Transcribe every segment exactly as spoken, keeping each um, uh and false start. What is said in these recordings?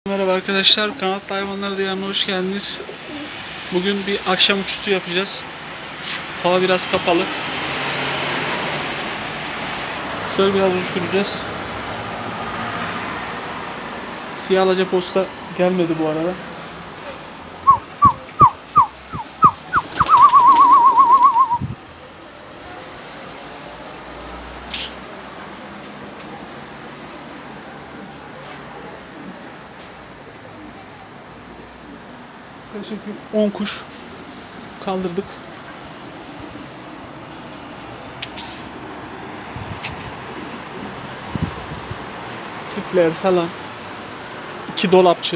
Merhaba arkadaşlar, Kanatlı Hayvanlar Diyarı'na hoş geldiniz. Bugün bir akşam uçuşu yapacağız. Hava biraz kapalı. Kuşları biraz uçuracağız. Siyah alacaposta gelmedi bu arada. Yaklaşık on kuş kaldırdık. Tipler falan. İki dolapçı.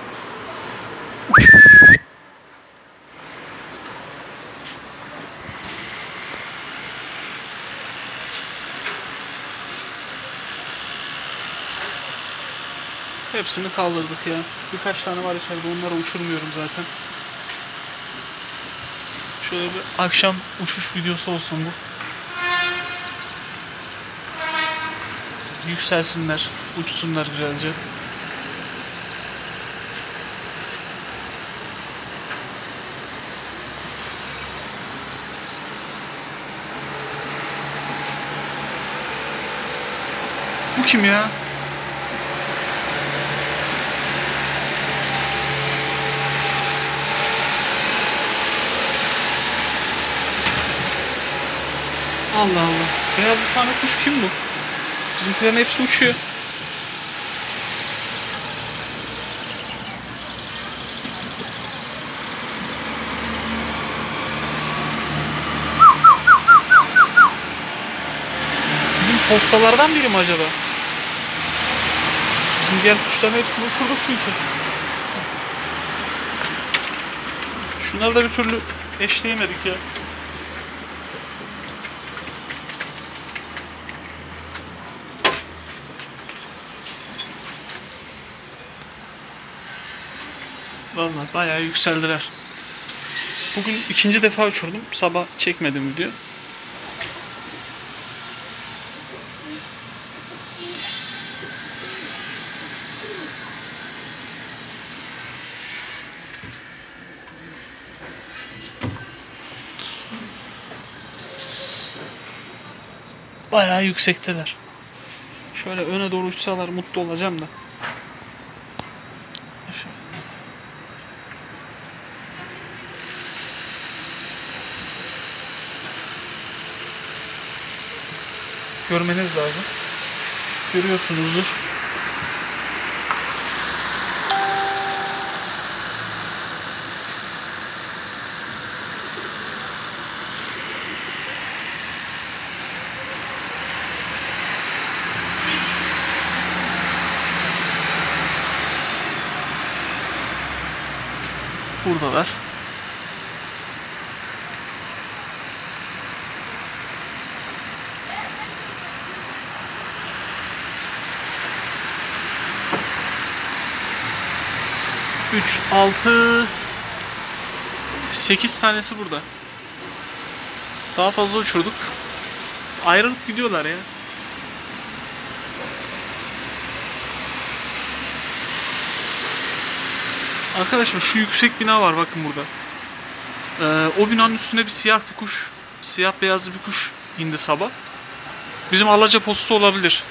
Hepsini kaldırdık ya. Birkaç tane var içeride, onları uçurmuyorum zaten. Şöyle bir akşam uçuş videosu olsun bu. Yükselsinler, uçsunlar güzelce. Bu kim ya? Allah Allah. Beyaz bir tane kuş kim bu? Bizimkilerin hepsi uçuyor. Bizim postalardan biri mi acaba? Bizim diğer kuşların hepsini uçurduk çünkü. Şunları da bir türlü eşleyemedik ya. Vallahi bayağı yükseldiler. Bugün ikinci defa uçurdum. Sabah çekmedim video. Bayağı yüksekteler. Şöyle öne doğru uçsalar mutlu olacağım da. Şöyle. Görmeniz lazım. Görüyorsunuzdur. Buradalar. üç, altı, sekiz tanesi burada. Daha fazla uçurduk. Ayrılıp gidiyorlar ya. Arkadaşlar şu yüksek bina var bakın burada. Ee, o binanın üstüne bir siyah bir kuş, siyah beyazlı bir kuş indi sabah. Bizim alacapostu olabilir.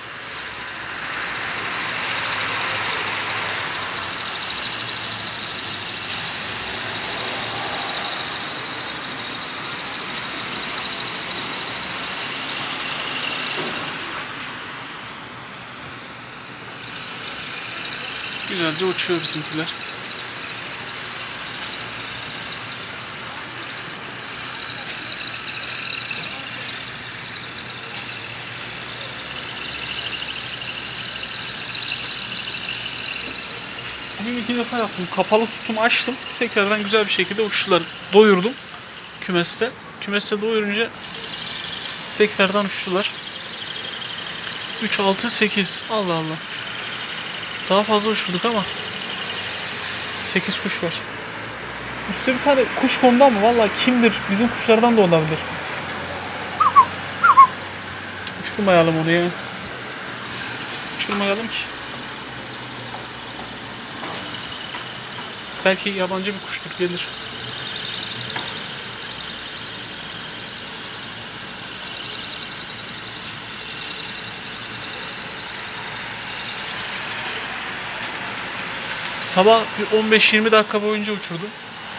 Güzelce uçuyor bizimkiler. Bugün iki defa yaptım. Kapalı tutum açtım. Tekrardan güzel bir şekilde uçtular. Doyurdum kümeste. Kümeste doyurunca tekrardan uçtular. üç, altı, sekiz. Allah Allah. Daha fazla uçurduk ama sekiz kuş var. Üstte bir tane kuş kondu ama vallahi kimdir? Bizim kuşlardan da olabilir. Uçurmayalım onu ya. Uçurmayalım ki. Belki yabancı bir kuştur, gelir. Sabah bir on beş yirmi dakika boyunca uçurdum.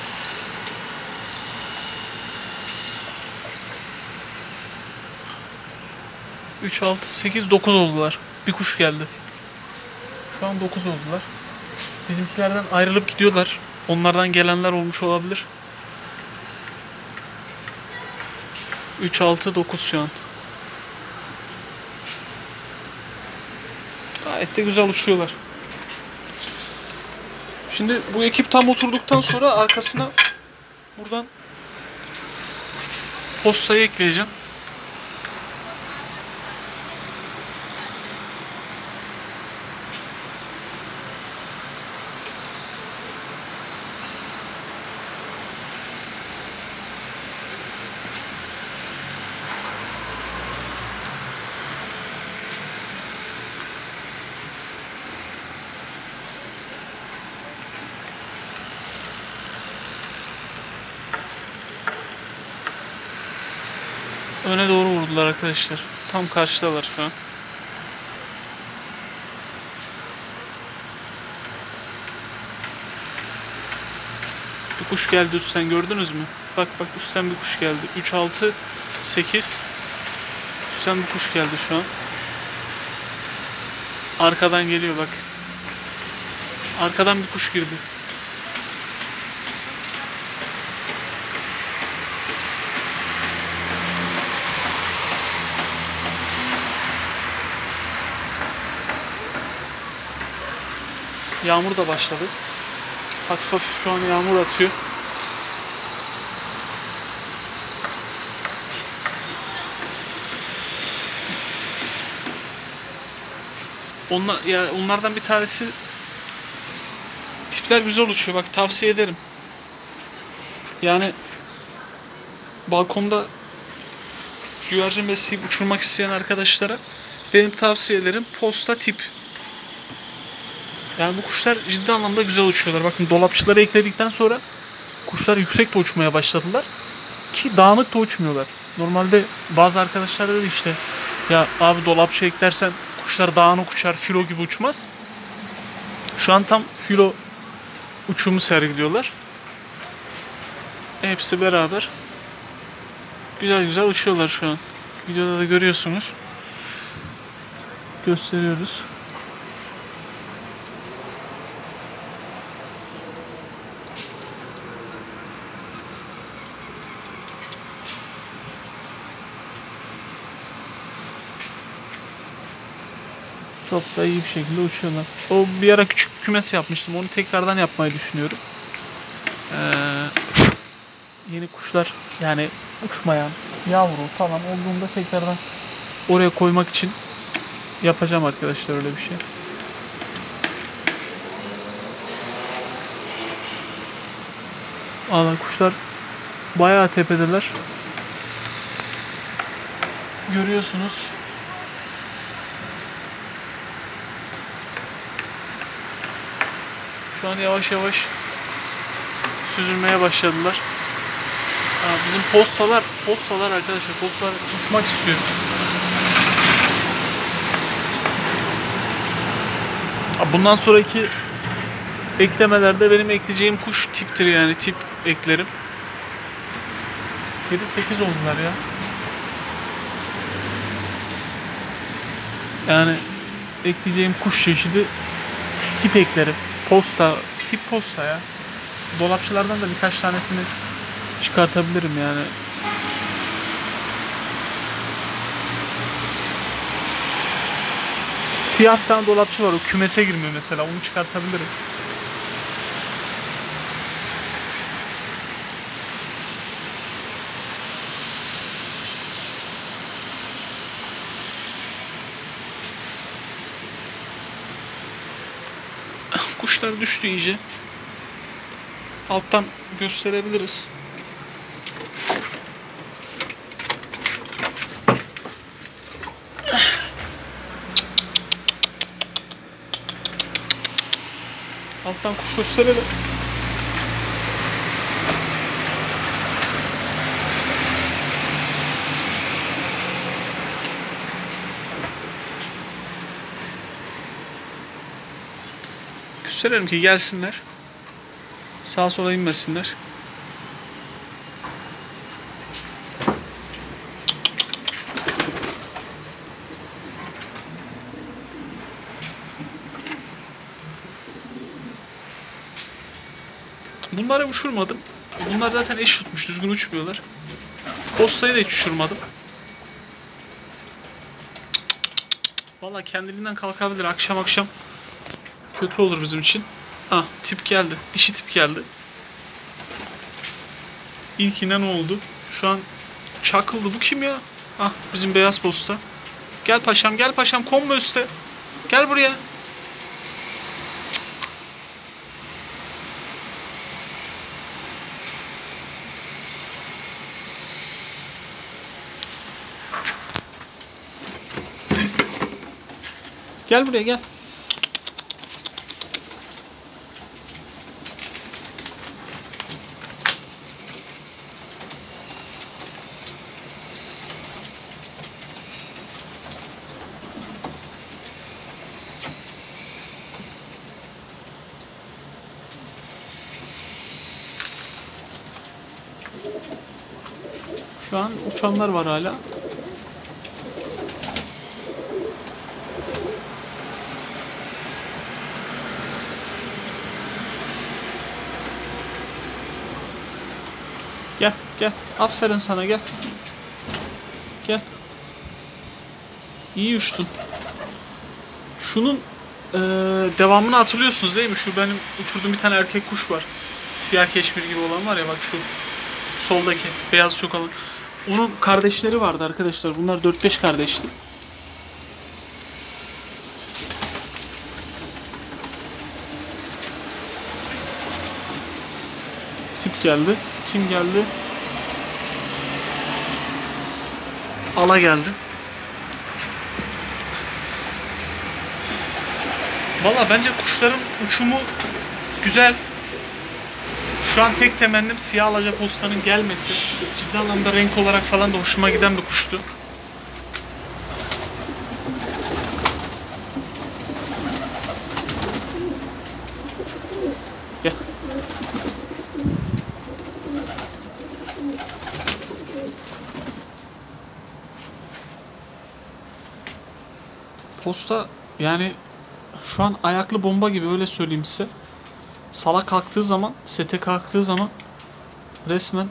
üç, altı, sekiz, dokuz oldular. Bir kuş geldi. Şu an dokuz oldular. Bizimkilerden ayrılıp gidiyorlar. Onlardan gelenler olmuş olabilir. üç, altı, dokuz şu an. Gayet de güzel uçuyorlar. Şimdi bu ekip tam oturduktan sonra arkasına buradan postayı ekleyeceğim. Öne doğru vurdular arkadaşlar. Tam karşıdalar şu an. Bir kuş geldi üstten, gördünüz mü? Bak bak, üstten bir kuş geldi. üç, altı, sekiz. Üstten bir kuş geldi şu an. Arkadan geliyor bak. Arkadan bir kuş girdi. Yağmur da başladı. Hafif hafif şu an yağmur atıyor. Onlar, ya onlardan bir tanesi, tipler güzel uçuyor. Bak, tavsiye ederim. Yani balkonda güvercin besleyip uçurmak isteyen arkadaşlara benim tavsiyelerim posta tip. Yani bu kuşlar ciddi anlamda güzel uçuyorlar. Bakın, dolapçıları ekledikten sonra kuşlar yüksek de uçmaya başladılar. Ki dağınık da uçmuyorlar. Normalde bazı arkadaşlar dedi işte, ya abi dolapçı eklersen kuşlar dağınık uçar, filo gibi uçmaz. Şu an tam filo uçumu sergiliyorlar. Hepsi beraber güzel güzel uçuyorlar şu an. Videoda da görüyorsunuz. Gösteriyoruz. Çok da iyi bir şekilde uçuyorlar. O bir ara küçük bir kümes yapmıştım. Onu tekrardan yapmayı düşünüyorum. Ee, yeni kuşlar, yani uçmayan yavru falan olduğunda tekrardan oraya koymak için yapacağım arkadaşlar öyle bir şey. Valla kuşlar bayağı tepedeler. Görüyorsunuz. Şu an yavaş yavaş süzülmeye başladılar. Aa, bizim postalar, postalar arkadaşlar, postalar uçmak istiyor. Bundan sonraki eklemelerde benim ekleyeceğim kuş tiptir, yani tip eklerim. yedi sekiz oldular ya. Yani ekleyeceğim kuş çeşidi tip eklerim. Posta, tip posta ya. Dolapçılardan da birkaç tanesini çıkartabilirim yani. Siyah bir tane dolapçı var, o kümese girmiyor mesela, onu çıkartabilirim. Kuşlar düştü iyice. Alttan gösterebiliriz. Alttan kuş gösterelim. Gösterelim ki gelsinler. Sağa sola inmesinler. Bunları uçurmadım. Bunlar zaten eş tutmuş, düzgün uçmuyorlar. Postayı da hiç uçurmadım. Vallahi kendiliğinden kalkabilir akşam akşam. Kötü olur bizim için. Ah, tip geldi. Dişi tip geldi. İlkine ne oldu? Şu an çakıldı. Bu kim ya? Ah, bizim beyaz posta. Gel paşam, gel paşam. Konma üste. Gel buraya. Gel buraya gel. Şu an uçanlar var hala. Gel, gel. Aferin sana, gel. Gel. İyi uçtun. Şunun ee, devamını hatırlıyorsunuz değil mi? Şu benim uçurduğum bir tane erkek kuş var. Siyah keşmir gibi olan var ya, bak şu soldaki beyaz çok alın. Onun kardeşleri vardı arkadaşlar. Bunlar dört beş kardeşti. Tip geldi. Kim geldi? Ala geldi. Valla bence kuşların uçumu güzel. Şu an tek temennim siyah alacapostanın gelmesi. Ciddi anlamda renk olarak falan da hoşuma giden bir kuştu. Gel. Posta yani şu an ayaklı bomba gibi, öyle söyleyeyim size. Sala kalktığı zaman, sete kalktığı zaman resmen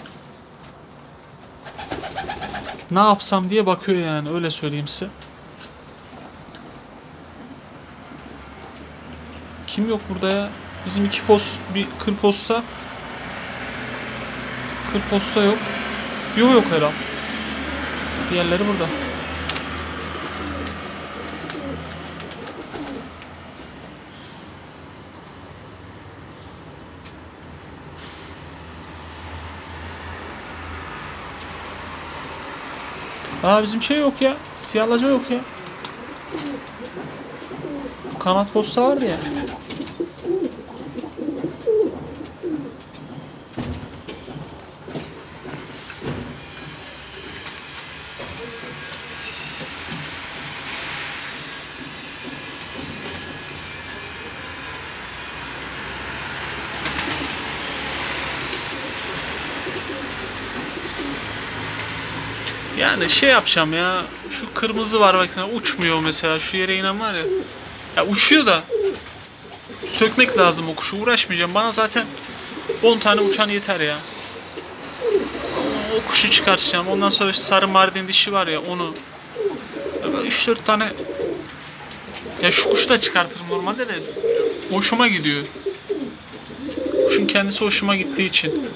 ne yapsam diye bakıyor yani, öyle söyleyeyim size. Kim yok burada ya? Bizim iki post, bir kır posta. Kır posta yok. Yok yok herhalde. Diğerleri burada. Aa, bizim şey yok ya. Siyahlıca yok ya. Kanat posta vardı ya. Yani şey yapacağım ya. Şu kırmızı var bak, uçmuyor mesela. Şu yere inen var ya. Ya uçuyor da sökmek lazım o kuşu. Uğraşmayacağım. Bana zaten on tane uçan yeter ya. O kuşu çıkartacağım. Ondan sonra şu sarı mardin dişi var ya, onu. üç dört tane. Ya şu kuşu da çıkartırım normalde de. Hoşuma gidiyor. Kuşun kendisi hoşuma gittiği için.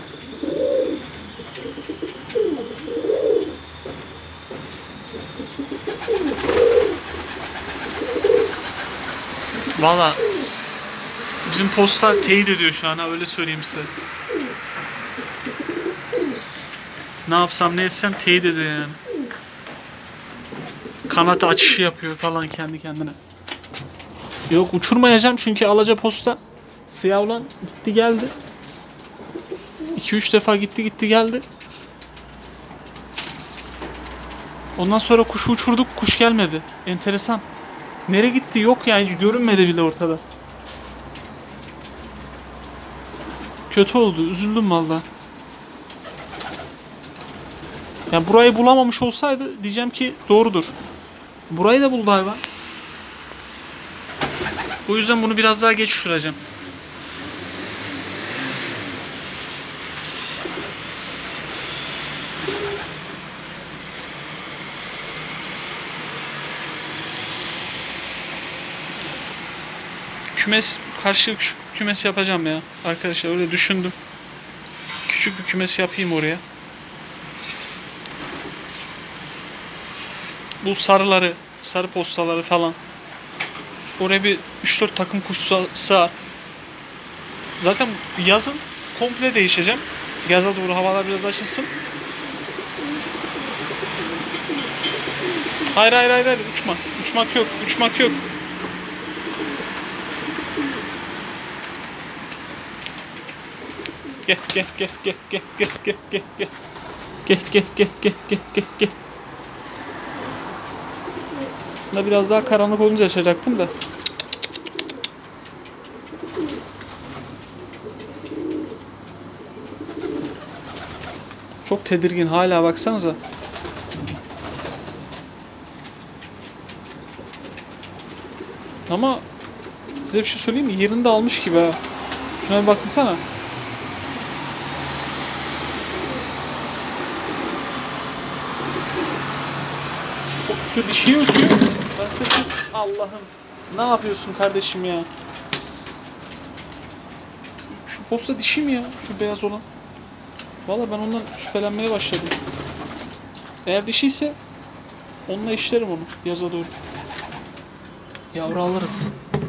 Valla bizim posta teyit ediyor şu an, ha, öyle söyleyeyim size. Ne yapsam ne etsem teyit ediyor yani. Kanat açışı yapıyor falan kendi kendine. Yok, uçurmayacağım çünkü alacaposta siyah olan gitti geldi. iki üç defa gitti gitti geldi. Ondan sonra kuşu uçurduk, kuş gelmedi. Enteresan. Nereye gitti yok yani, hiç görünmedi bile ortada. Kötü oldu. Üzüldüm valla. Yani burayı bulamamış olsaydı diyeceğim ki doğrudur. Burayı da buldu hayvan. O yüzden bunu biraz daha geç uçuracağım. Kümes, karşı kümes yapacağım ya. Arkadaşlar öyle düşündüm. Küçük bir kümes yapayım oraya. Bu sarıları, sarı postaları falan. Oraya bir üç dört takım kuş sığar. Zaten yazın komple değişeceğim. Yaza doğru havalar biraz açılsın. Hayır hayır hayır, hayır. Uçma. Uçmak yok. Uçmak yok. Gel gel gel gel gel gel gel gel gel. Gel gel gel gel gel gel gel. Aslında biraz daha karanlık olunca açacaktım da. Çok tedirgin hala, baksanıza. Ama size bir şey söyleyeyim mi? Yerini de almış gibi ha. Şuna bir bakınsana. Şu, şu dişiyi ötüyor. Ben size Allah'ım. Ne yapıyorsun kardeşim ya? Şu posta dişi mi ya? Şu beyaz olan. Vallahi ben ondan şüphelenmeye başladım. Eğer dişiyse onunla işlerim onu yaza doğru. Yavru alırız.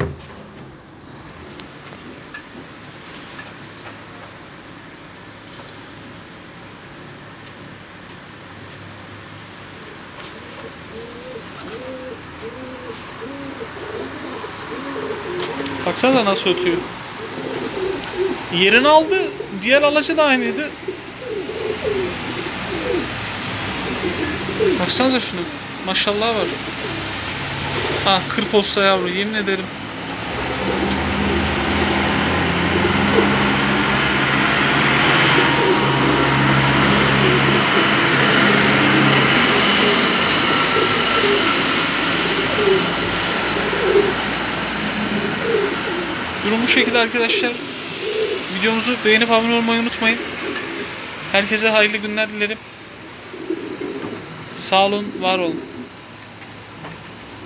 Baksana nasıl ötüyor. Yerini aldı. Diğer alacı da aynıydı. Baksanıza şunu. Maşallah var. Ah, kır posta yavru, yemin ederim. Durum bu şekilde arkadaşlar. Videomuzu beğenip abone olmayı unutmayın. Herkese hayırlı günler dilerim. Sağ olun, var olun.